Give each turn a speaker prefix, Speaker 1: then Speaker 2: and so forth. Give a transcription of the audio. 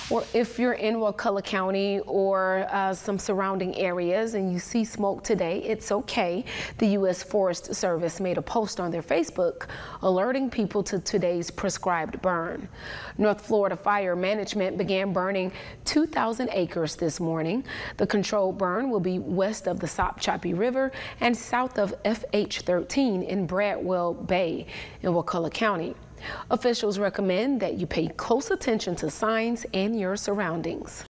Speaker 1: Or if you're in Wakulla County or some surrounding areas and you see smoke today, it's okay. The U.S. Forest Service made a post on their Facebook alerting people to today's prescribed burn. North Florida Fire Management began burning 2,000 acres this morning. The controlled burn will be west of the Sopchoppy River and south of FH13 in Bradwell Bay in Wakulla County. Officials recommend that you pay close attention to signs and your surroundings.